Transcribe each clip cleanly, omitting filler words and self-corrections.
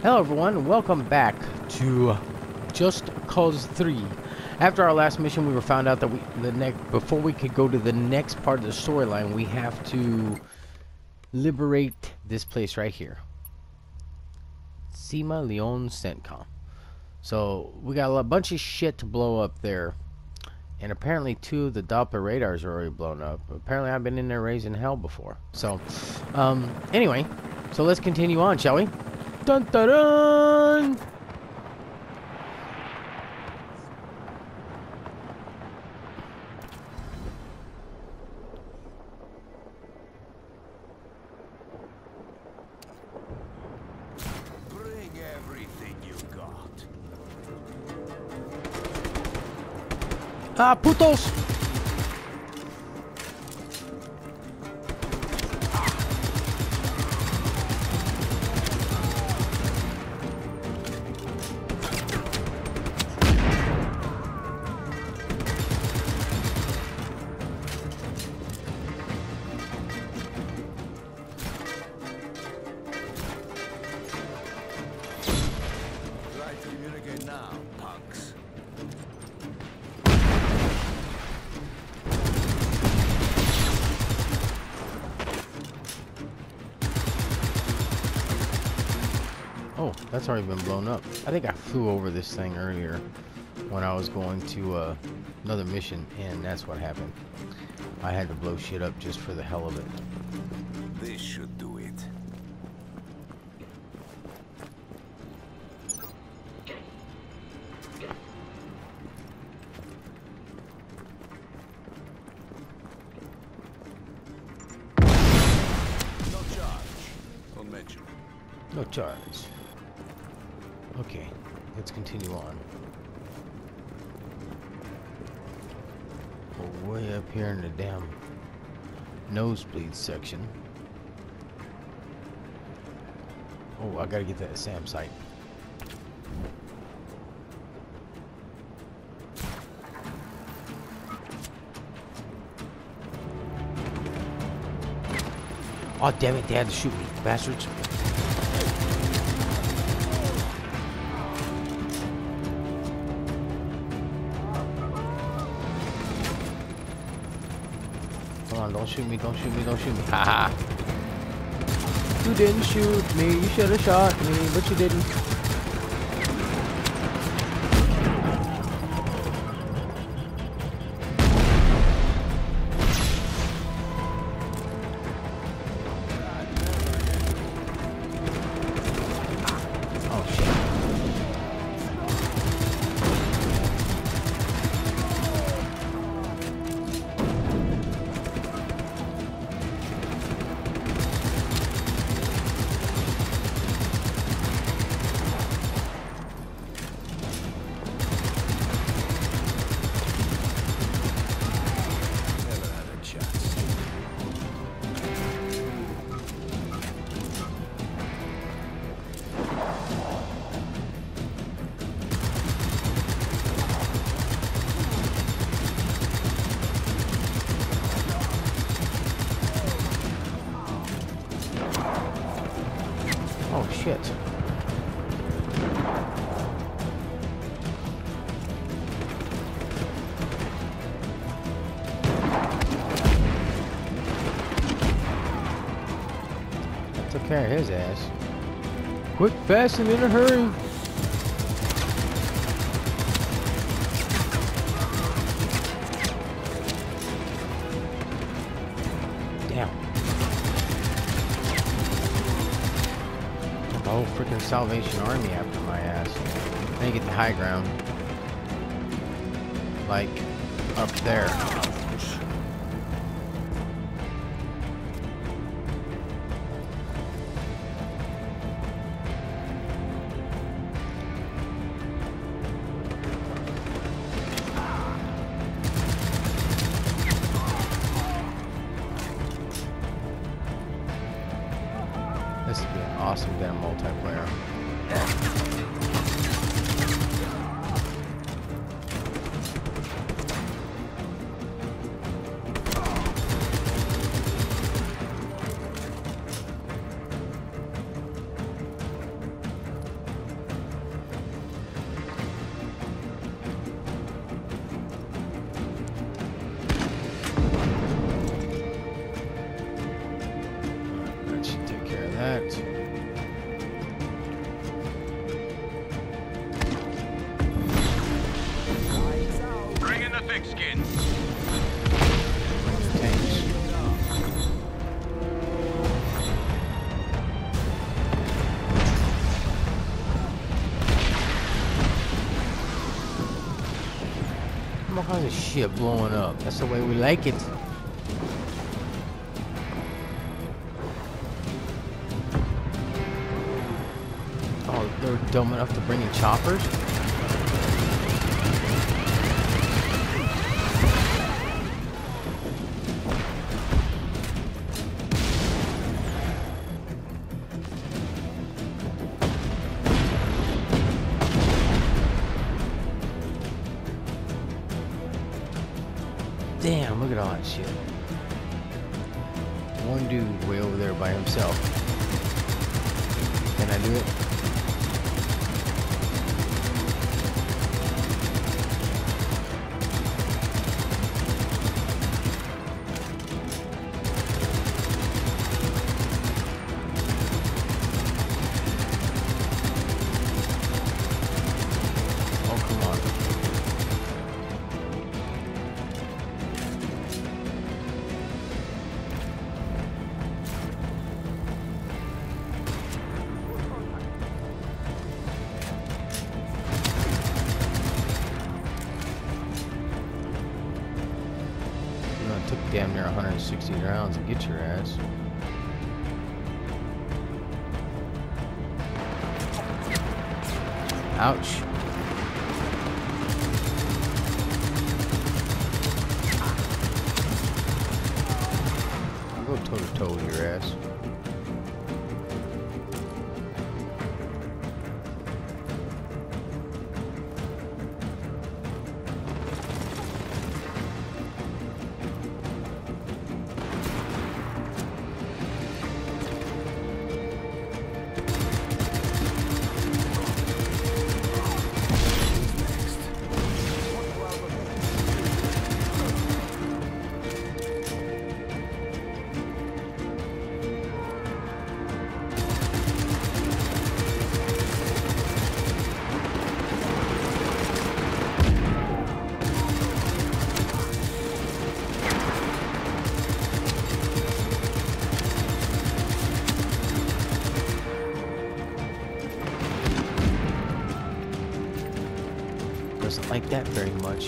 Hello everyone, welcome back to Just Cause 3. After our last mission, we were found out that before we could go to the next part of the storyline, we have to liberate this place right here. Cima Leon Centcom. So we got a bunch of shit to blow up there. And apparently 2 of the Doppler radars are already blown up. Apparently I've been in there raising hell before. So, anyway, so let's continue on, shall we? Dun dun dun! Bring everything you got. Ah, putos! Try to communicate now, punks. Oh, that's already been blown up. I think I flew over this thing earlier when I was going to another mission, and that's what happened. I had to blow shit up just for the hell of it. This should do it. No charge. Don't mention. No charge. Okay, let's continue on. We're way up here in the damn nosebleed section. Oh, I gotta get that SAM site. Oh, damn it, they had to shoot me, bastards. Come on, don't shoot me, don't shoot me, don't shoot me. Haha. You didn't shoot me, you should have shot me, but you didn't. Oh shit. Never had a chance. Oh shit. Took care of his ass. Quick, fast, and in a hurry. Damn. The whole freaking Salvation Army after my ass. Then you get the high ground. Like, up there. This would be an awesome damn multiplayer. all kinds of shit blowing up. That's the way we like it. Oh, they're dumb enough to bring in choppers? Damn, look at all that shit. One dude way over there by himself. Can I do it? Oh, come on. It took damn near 160 rounds to get your ass. Ouch. I'll go toe to toe with your ass. Doesn't like that very much.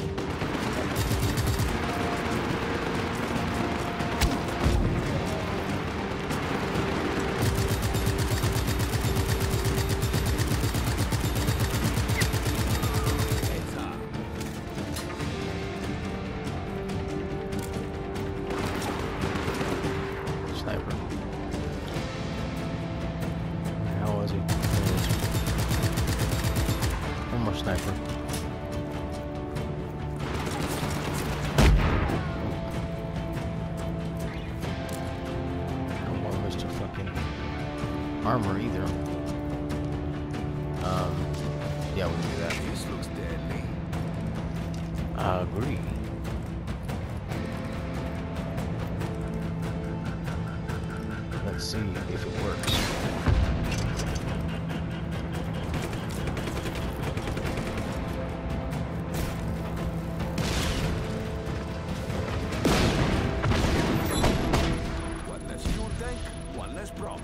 Sniper. How was he? One more sniper. Armor either. Yeah, we'll do that. This looks deadly. I agree. Let's see if it works. One less fuel tank, one less problem.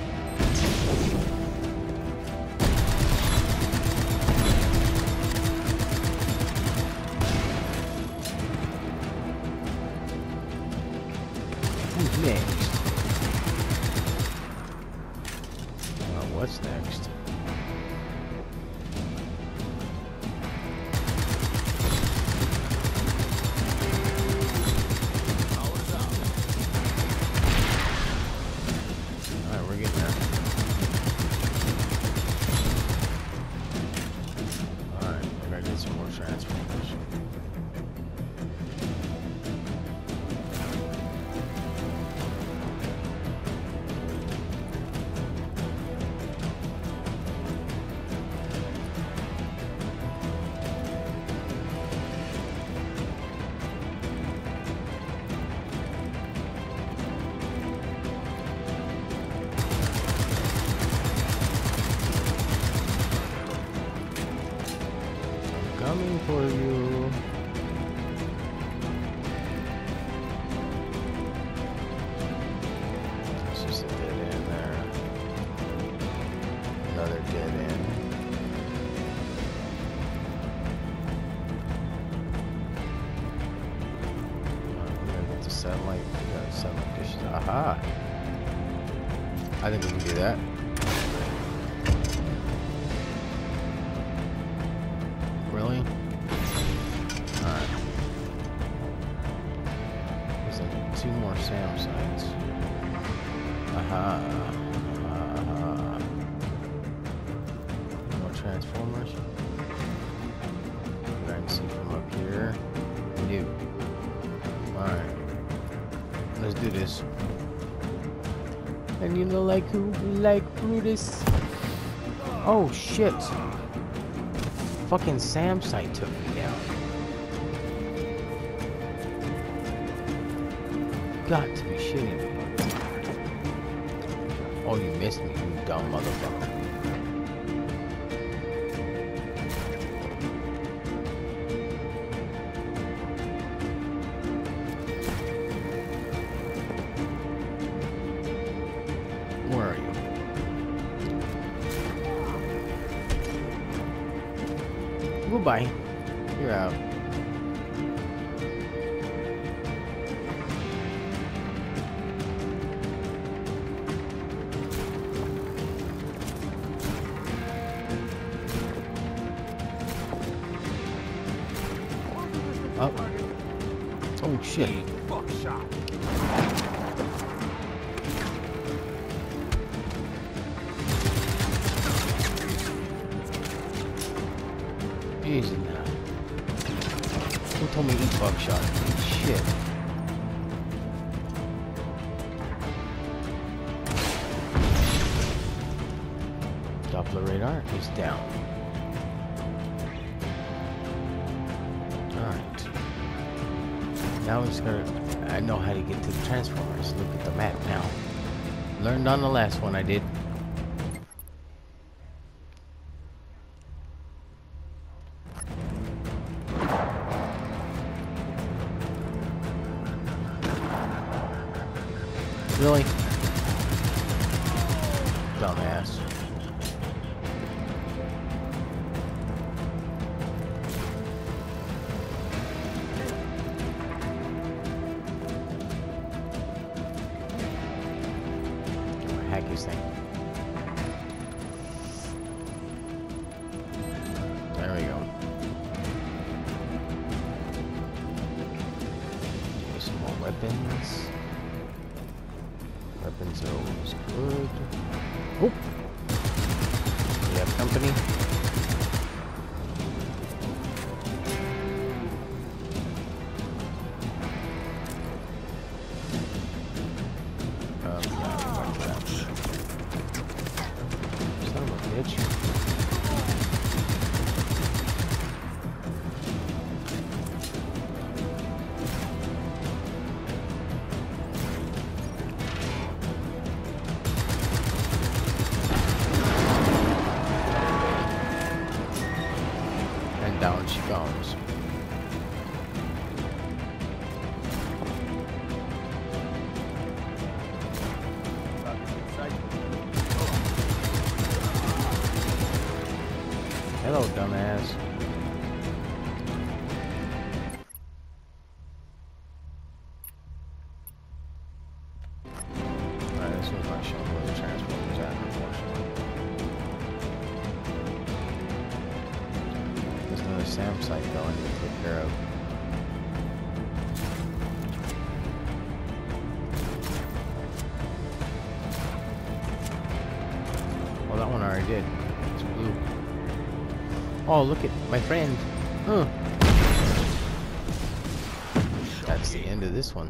Who's next? What's next? Power's out. Alright, we're getting there. Alright, I gotta get some more transformers. Coming for you. It's just a dead end there. Another dead end. Aha. I think we can do that. Really? Alright. There's like 2 more SAM sites. Aha. Aha. More transformers. I can see from up here. New. Alright. Let's do this. And you know like who? Like Brutus. Oh shit. Fucking SAM site took me down. Got to be shitting me. Oh, you missed me, you dumb motherfucker. Where are you? Goodbye. You're out. Up. Oh shit. Easy now. Who told me to eat buckshot? Shit. Doppler radar is down. Alright. Now we just gotta... I know how to get to the Transformers. Look at the map now. Learned on the last one I did. Really? Dumbass. Hack his thing. There we go. Get some more weapons. Weapons are always good. Oh! We have company. Son of a bitch. Down she comes. Hello, dumbass. Alright, this was not showing where the Transformers at, unfortunately. There's another SAM site though I need to take care of. Well, that one I already did. It's blue. Oh, look at my friend. Huh. That's the end of this one.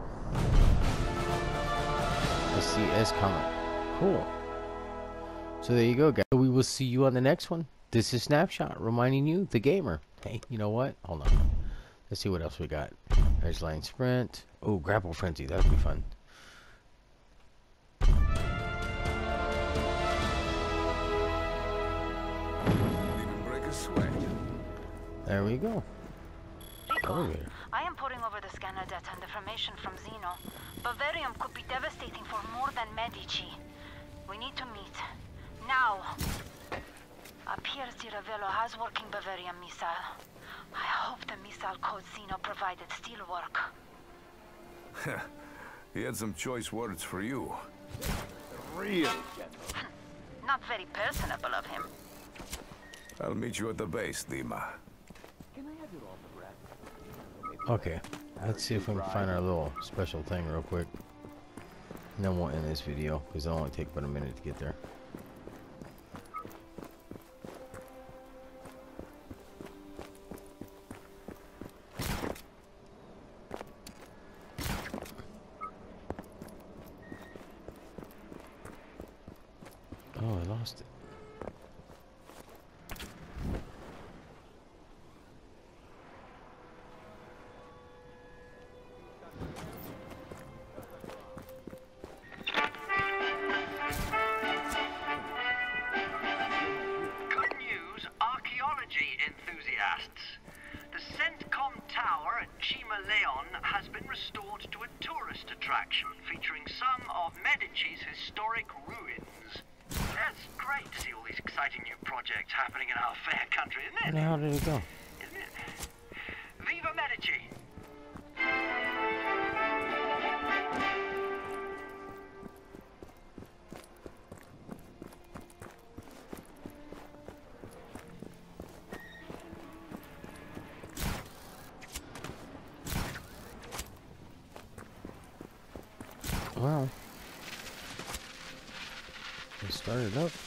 I see S coming. Cool. So there you go, guys. We will see you on the next one. This is Snapshot, reminding you, the gamer. Hey, you know what? Hold on. Let's see what else we got. There's Line Sprint. Oh, Grapple Frenzy. That would be fun. There we go. Rico, I am pouring over the scanner data and information from Xeno. Bavarium could be devastating for more than Medici. We need to meet. Now. Appears Ravello has working Bavarium missile. I hope the missile code Xeno provided still work. He had some choice words for you. Real. Not very personable of him. I'll meet you at the base, Dima. Okay, let's see if we can find our little special thing real quick. And then we'll end this video, because it'll only take about a minute to get there. Oh, I lost it. Good news, archaeology enthusiasts. The CENTCOM Tower at Cima Leon has been restored to a tourist attraction featuring some of Medici's historic ruins. It's great to see all these exciting new projects happening in our fair country, isn't Where it? the hell did it go? Isn't it? Viva Medici! Well, let's start it up.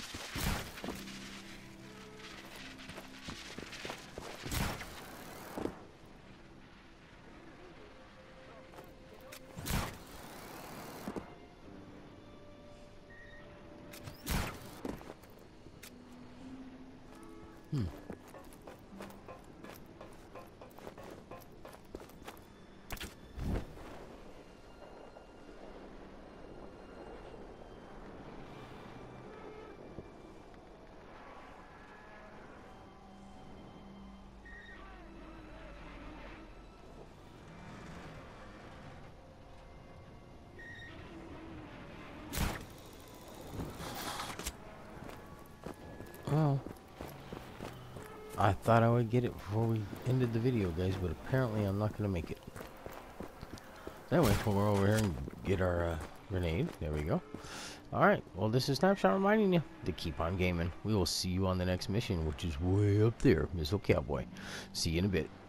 Well, I thought I would get it before we ended the video, guys, but apparently I'm not going to make it. Anyway, we'll go over here and get our grenade. There we go. Alright, well, this is Snapshot reminding you to keep on gaming. We will see you on the next mission, which is way up there, Missile Cowboy. See you in a bit.